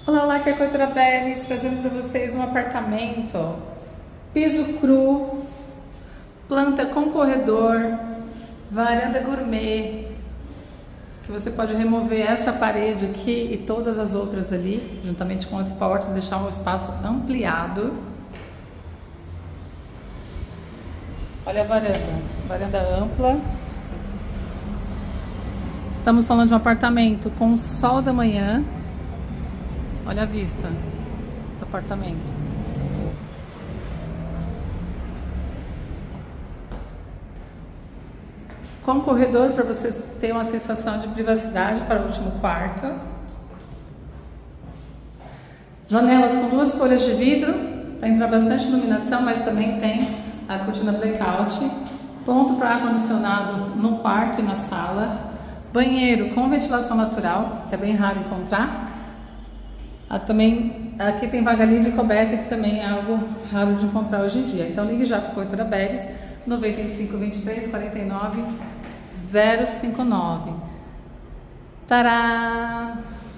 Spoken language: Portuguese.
Olá, olá, aqui é a Corretora Beres, trazendo para vocês um apartamento, piso cru, planta com corredor, varanda gourmet, que você pode remover essa parede aqui e todas as outras ali, juntamente com as portas, deixar um espaço ampliado. Olha a varanda ampla. Estamos falando de um apartamento com o sol da manhã. Olha a vista do apartamento. Com corredor para você ter uma sensação de privacidade para o último quarto. Janelas com 2 folhas de vidro para entrar bastante iluminação, mas também tem a cortina blackout. Ponto para ar-condicionado no quarto e na sala. Banheiro com ventilação natural, que é bem raro encontrar. Também aqui tem vaga livre coberta, que também é algo raro de encontrar hoje em dia. Então ligue já para a Corretora Beres, 95 23 49 059. Tará!